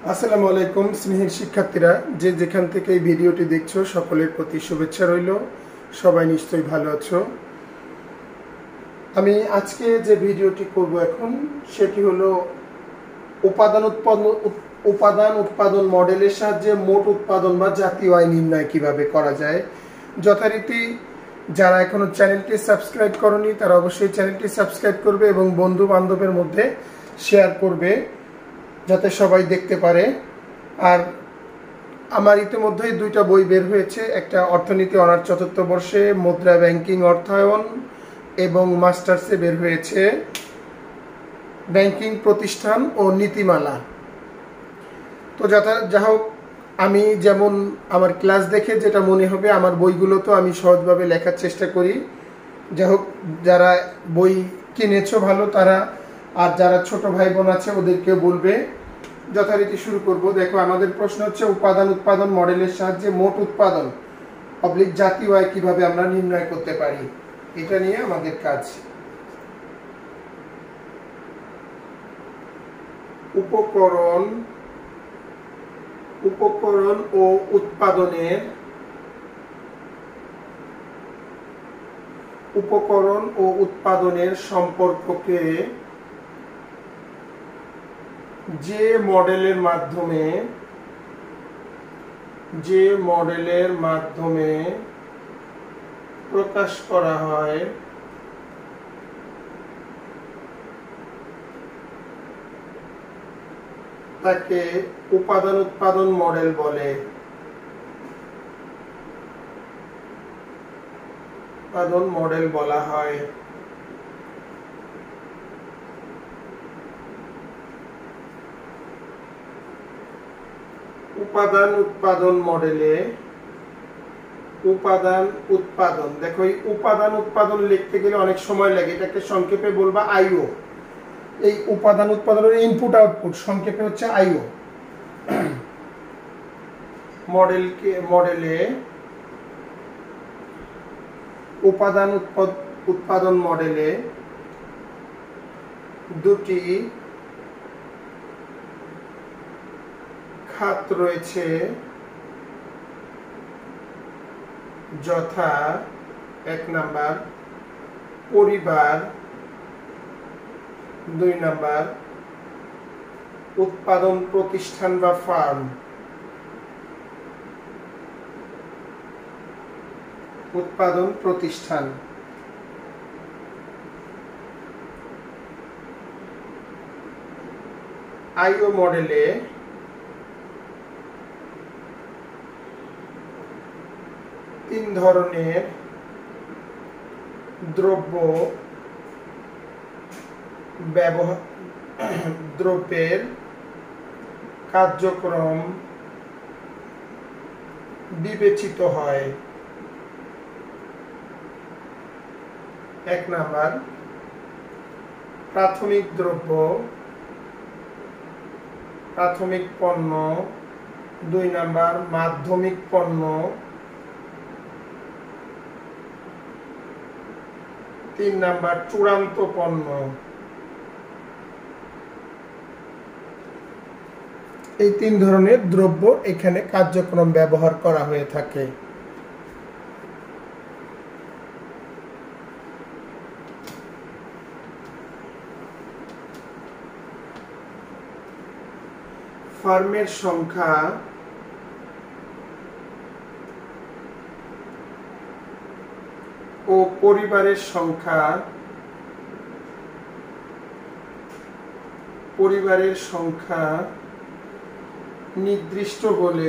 আসসালামু আলাইকুম স্নেহের শিক্ষার্থীরা, যে যেখান থেকে এই ভিডিওটি দেখছো সকলের প্রতি শুভেচ্ছা রইল। সবাই নিশ্চয়ই ভালো আছো। আমি আজকে যে ভিডিওটি করব এখন সেটি হলো উপাদান উৎপাদন মডেলের সাহায্যে মোট উৎপাদন বা জাতীয় আয় নির্ণয় কিভাবে করা যায়। যথারীতি যারা এখনো চ্যানেলটি সাবস্ক্রাইব করনি তারা অবশ্যই চ্যানেলটি সাবস্ক্রাইব করবে এবং বন্ধু বান্ধবের মধ্যে শেয়ার করবে যাতে সবাই দেখতে পারে। আর আমার ইতিমধ্যেই দুইটা বই বের হয়েছে, একটা অর্থনীতি অনার্স চতুর্থ বর্ষে মুদ্রা ব্যাংকিং অর্থায়ন এবং মাস্টার্সে বের হয়েছে ব্যাংকিং প্রতিষ্ঠান ও নীতিমালা। তো যা হোক, আমি যেমন আমার ক্লাস দেখে যেটা মনে হবে আমার বইগুলো তো আমি সহজভাবে লেখার চেষ্টা করি। যা হোক, যারা বই কিনেছো ভালো তারা, আর যারা ছোট ভাই বোন আছে ওদেরকেও বলবে। যথারীতি শুরু করব। দেখো, আমাদের প্রশ্ন হচ্ছে উপাদান উৎপাদন মডেলের সাহায্যে মোট উৎপাদন জাতীয় আয় কিভাবে আমরা নির্ণয় করতে পারি, এটা নিয়ে আমাদের কাজ। উপকরণ ও উৎপাদনের সম্পর্ককে যে মডেলের মাধ্যমে প্রকাশ করা হয় তাকে উপাদান উৎপাদন মডেল বলে। উৎপাদন মডেল বলা হয়। উপাদান উৎপাদন মডেলে দেখো, এই উপাদান উৎপাদন লিখতে গেলে অনেক সময় লাগে। এটাকে সংক্ষেপে বলবা আইও। এই উপাদান উৎপাদনের ইনপুট আউটপুট সংক্ষেপে হচ্ছে আইও। মডেলে উপাদান উৎপাদন মডেলে দুটি খাত রয়েছে, যথা 1 নাম্বার পরিবার, 2 নাম্বার উৎপাদন প্রতিষ্ঠান বা ফার্ম। উৎপাদন প্রতিষ্ঠান। আইও মডেলে তিন ধরনের দ্রব্যের কার্যক্রম বিবেচিত হয়। 1 নাম্বার প্রাথমিক দ্রব্য, প্রাথমিক পণ্য। 2 নাম্বার মাধ্যমিক পণ্য। 3 নাম্বার চূড়ান্ত পণ্য। এই 3 ধরনের দ্রব্য এখানে কার্যক্রম ব্যবহার করা হয়ে থাকে। ফার্মের সংখ্যা ও পরিবারের সংখ্যা নির্দিষ্ট হলে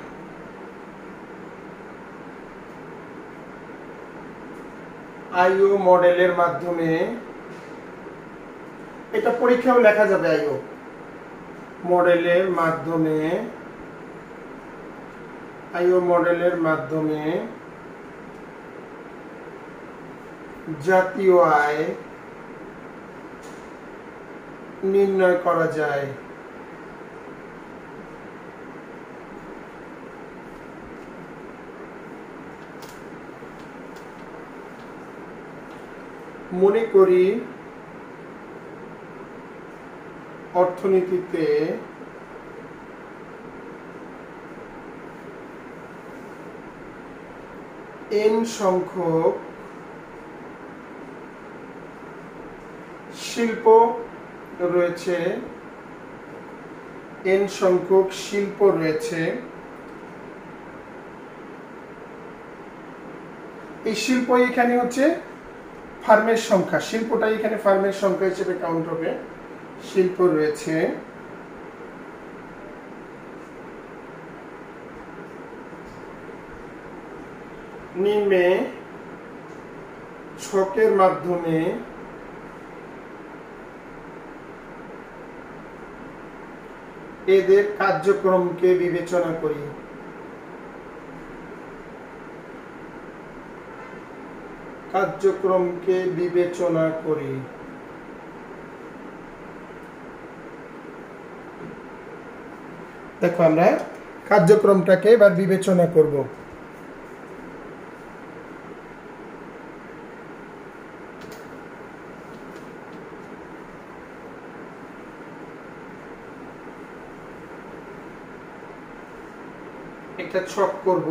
আইও মডেলের মাধ্যমে, এটা পরীক্ষাও লেখা যাবে, আইও মডেলের মাধ্যমে জাতীয় আয় নির্ণয় করা যায়। মনে করি অর্থনীতিতে এন সংখ্যক শিল্প রয়েছে, এন সংখ্যক শিল্প রয়েছে। এই শিল্প এখানে হচ্ছে ফার্মের সংখ্যা, শিল্পটা এখানে ফার্মের সংখ্যা হিসেবে কাউন্ট হবে। শিল্প রয়েছে নিম্নে ছকের মাধ্যমে এদের কার্যক্রমকে বিবেচনা করি। কার্যক্রমকে বিবেচনা করি। দেখো আমরা কার্যক্রমটাকে এবার বিবেচনা করব। একটা ছক করব।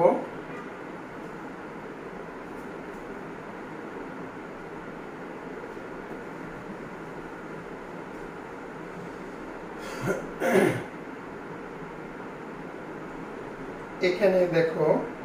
এখানে দেখো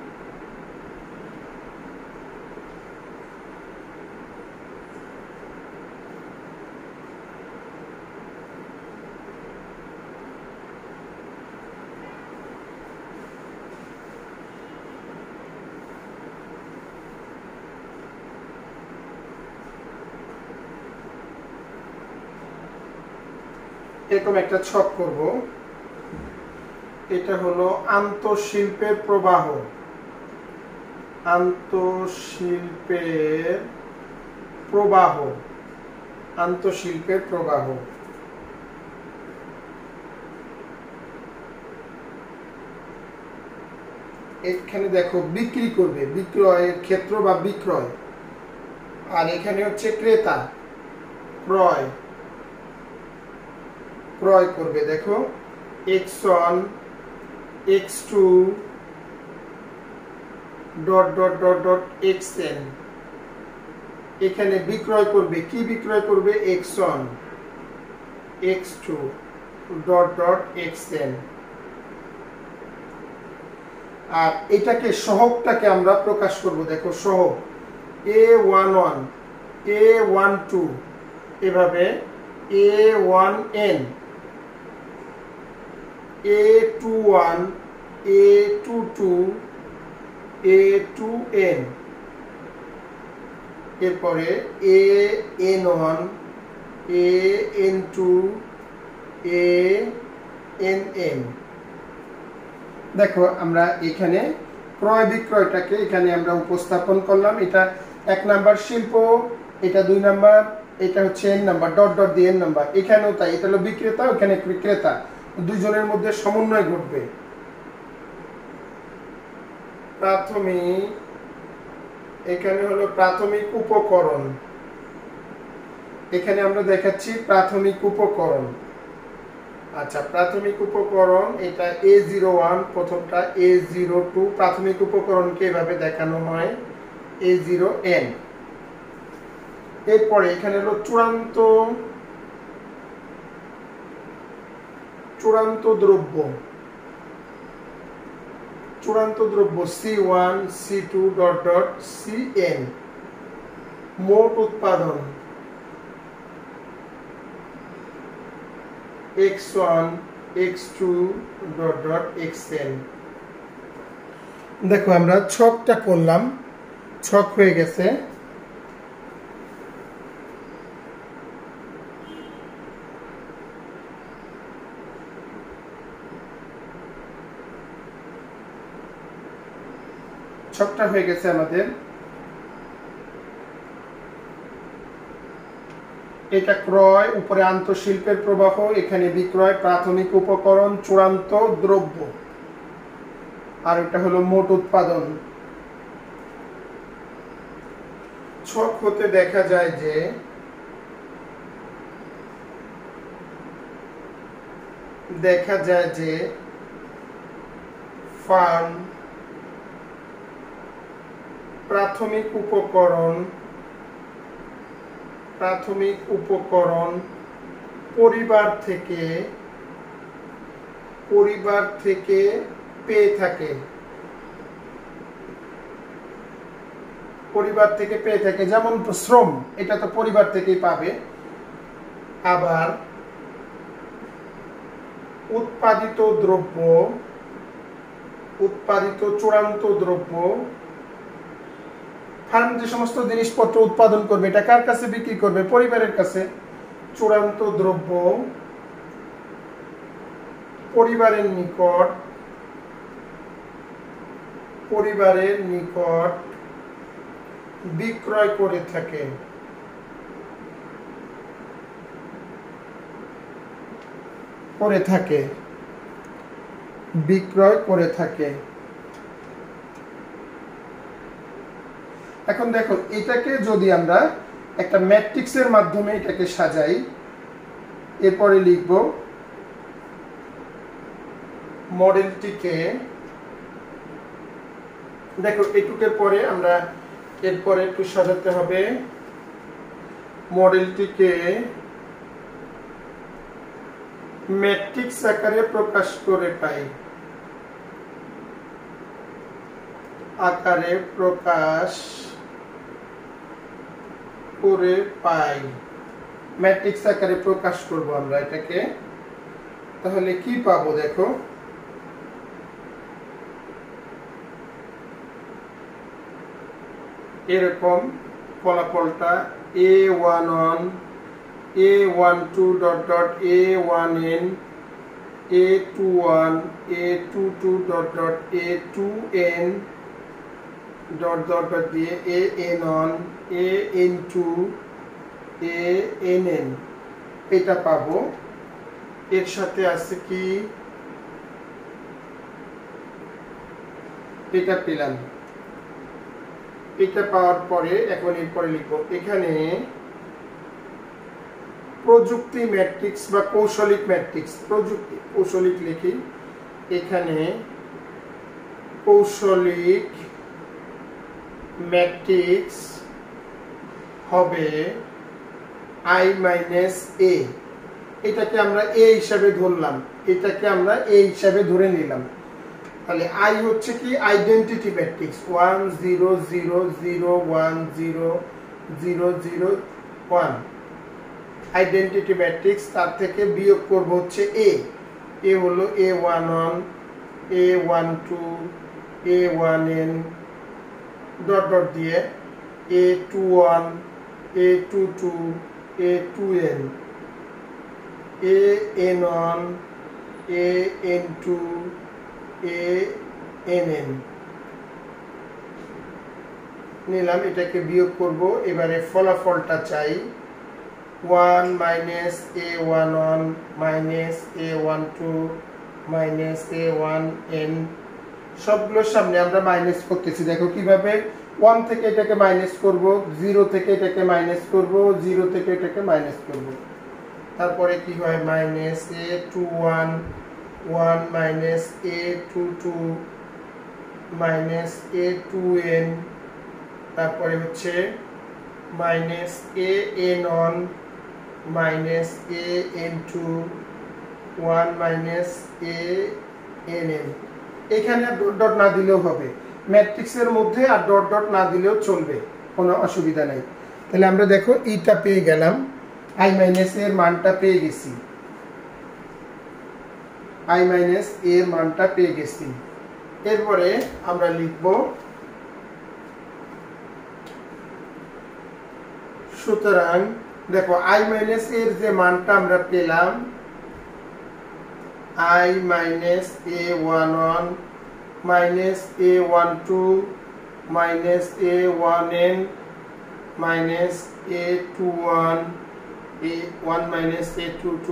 এরকম একটা ছক করব। এটা হলো আন্তঃশিল্পের প্রবাহ। আন্তঃশিল্পের প্রবাহ। আন্তঃশিল্পের প্রবাহ। এখানে দেখো বিক্রি করবে, বিক্রয়ের ক্ষেত্র বা বিক্রয়। আর এখানে হচ্ছে ক্রেতা, ক্রয়, ক্রয় করবে। দেখো x1 x2 dot dot dot dot xn। এখানে বিক্রয় করবে, কি বিক্রয় করবে? x1 x2 dot dot xn। আর এটাকে সহগটাকে আমরা প্রকাশ করব। দেখো সহগ a11 a12 এভাবে a1n a21 a22 a2n, এরপরে an1 an2 ann। দেখো আমরা এখানে ক্রয় বিক্রয়টাকে এখানে আমরা উপস্থাপন করলাম। এটা 1 নাম্বার শিল্প, এটা 2 নাম্বার, এটা হচ্ছে n নাম্বার, ডট ডট দিয়ে n নাম্বার। এখানেও তাই, এটা হলো বিক্রেতা, ওখানে ক্রেতা, দুজনের মধ্যে সমন্বয় ঘটবে। প্রাথমিক, এখানে হলো প্রাথমিক উপকরণ। এখানে আমরা দেখাচ্ছি প্রাথমিক উপকরণ। আচ্ছা, প্রাথমিক উপকরণ এটা A01, প্রথমটা A02। প্রাথমিক উপকরণকে এভাবে দেখানো হয় A0n। এরপরে এখানে হলো চূড়ান্ত, চূড়ান্ত দ্রব্য। চূড়ান্ত দ্রব্য C1 C2 dot dot Cn। মোট উৎপাদন x1 x2 dot dot xn। দেখো আমরা ছকটা করলাম, ছক হয়ে গেছে। ছকটা হয়ে গেছে আমাদের। এটা ক্রয়, উপরে আন্তঃশিল্পের প্রবাহ, এখানে বিক্রয়, প্রাথমিক উপকরণ, চূড়ান্ত দ্রব্য, আর এটা হলো মোট উৎপাদন। ছক হতে দেখা যায় যে ফার্ম প্রাথমিক উপকরণ পরিবার থেকে পেয়ে থাকে, যেমন শ্রম, এটা তো পরিবার থেকেই পাবে। আবার উৎপাদিত চূড়ান্ত দ্রব্য, ফার্ম যে সমস্ত জিনিসপত্র উৎপাদন করবে এটা কার কাছে বিক্রি করবে? পরিবারের কাছে। চূড়ান্ত দ্রব্য পরিবারের নিকট বিক্রয় করে থাকে। এখন দেখো, এটাকে যদি আমরা একটা ম্যাট্রিক্সের মাধ্যমে এটাকে সাজাই, এরপরে লিখব মডেলটিকে, দেখো এটুকের পরে আমরা এরপরে একটু সাজাতে হবে। মডেলটিকে ম্যাট্রিক্স আকারে প্রকাশ করে পাই, ম্যাট্রিক্স আকারে প্রকাশ করব আমরা এটাকে। তাহলে কি পাবো দেখো, এরকম ফলাফলটা A11 A12 dot dot A1n A21 A22 dot dot A2n dot dot dot দিয়ে AN1 AN2 ANN এটা পাবো। এর সাথে আছে কি, এটা পেলাম। এটা পাওয়ার পরে এখন এরপরে লিখবো এখানে প্রযুক্তি ম্যাট্রিক্স বা কৌশলিক ম্যাট্রিক্স, কৌশলিক লিখি, এখানে কৌশলিক ম্যাট্রিক্স হবে I মাইনাস A। এটাকে আমরা A হিসাবে ধরলাম, এটাকে আমরা A হিসাবে ধরে নিলাম। তাহলে I হচ্ছে কি আইডেন্টিটি ম্যাট্রিক্স 1 0 0 0 1 0 0 0 1 আইডেন্টিটি ম্যাট্রিক্স। তার থেকে বিয়োগ করব হচ্ছে A হলো A11 A12 A1n dot dot দিয়ে A21 A22 A2n AN1 AN2 ANN নিলাম। এটাকে বিয়োগ করব। এবারে ফলাফলটা চাই 1 minus A11 minus A12 minus A1n, সবগুলোর সামনে আমরা মাইনাস করতেছি। দেখো কিভাবে 1 থেকে এটাকে মাইনাস করব, 0 থেকে এটাকে মাইনাস করব, 0 থেকে এটাকে মাইনাস করব। তারপরে কি হয়, minus A21 1 minus A22 minus A2n, তারপরে হচ্ছে minus AN1 minus AN2 1 minus ANN। এখানে ডট ডট না দিলেও হবে, ম্যাট্রিক্সের মধ্যে আর ডট ডট না দিলেও চলবে, কোনো অসুবিধা নেই। তাহলে আমরা দেখো ইটা পেয়ে গেলাম, I মাইনাস এর মানটা পেয়ে গেছি, I মাইনাস এর মানটা পেয়ে গেছি। এরপরে আমরা লিখব, সুতরাং দেখো I মাইনাস এর যে মানটা আমরা পেলাম, I minus A11 minus A12 minus A1n minus A21 A1 minus A22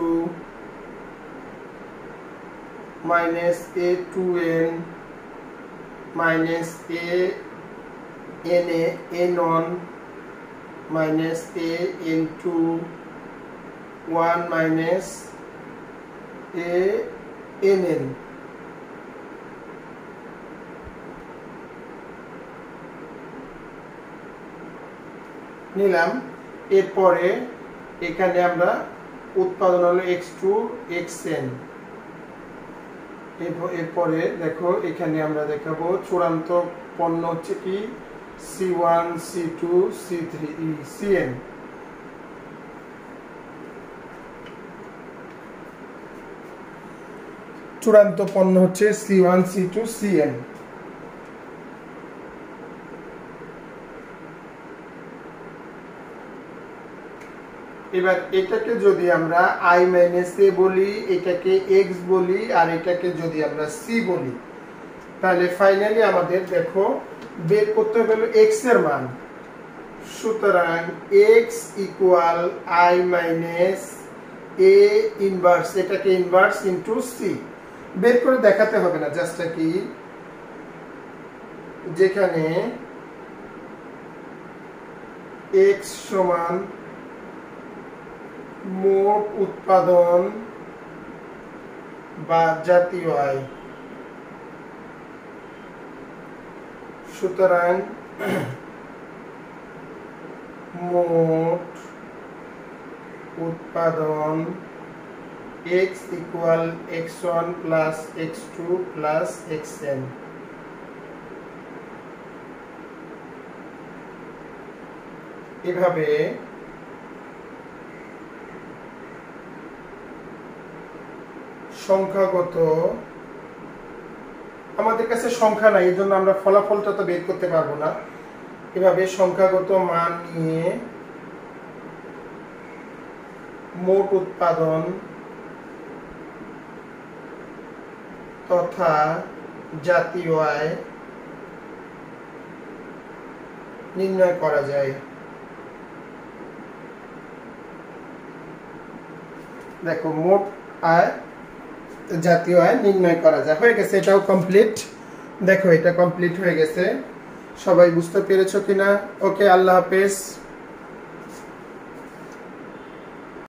minus A2n minus AN1 minus AN2 1 minus ANN। নিলাম। এরপরে এখানে আমরা উৎপাদন হলো x2 xn। এরপরে দেখো এখানে আমরা দেখাবো চূড়ান্ত পণ্য হচ্ছে কি C1 C2 C3 Cn। চূড়ান্ত পণ্য হচ্ছে C1 C2 Cn। এবার এটাকে যদি আমরা i - a বলি, এটাকে x বলি, আর এটাকে যদি আমরা c বলি, তাহলে ফাইনালি আমাদের দেখো বের করতে হবে x এর মান। সুতরাং x equal i - a inverse, এটাকে ইনভার্স ইনটু c। বের করে দেখাতে হবে না, জাস্ট কি যেখানে x সমান মোট উৎপাদন বা জাতীয় আয়। সুতরাং মোট উৎপাদন x equal x1 plus x2 plus xn। এভাবে সংখ্যাগত, আমাদের কাছে সংখ্যা নাই, এই জন্য আমরা ফলাফলটা তো বের করতে পারবো না। এভাবে সংখ্যাগত মান নিয়ে মোট উৎপাদন তথা জাতীয় আয় নির্ণয় করা যায়। দেখো মোট আয় জাতীয় আয় নির্ণয় করা যায়। হয়ে গেছে, এটাও কমপ্লিট। দেখো এটা কমপ্লিট হয়ে গেছে। সবাই বুঝতে পেরেছো কিনা? ওকে, আল্লাহ হাফেজ।